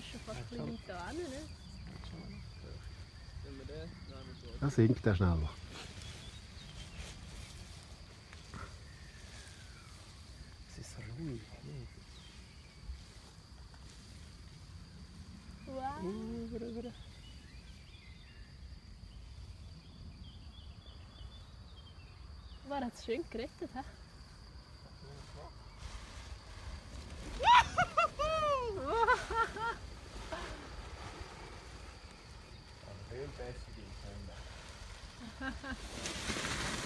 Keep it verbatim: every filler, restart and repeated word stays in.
schon fast ein bisschen da hin, ne? Wenn wir den nehmen, Da sinkt er schneller. Es ist so ruhig. Wow. Über, über. War hat es schön gerettet, hä? Aber viel besser gibt es nicht mehr.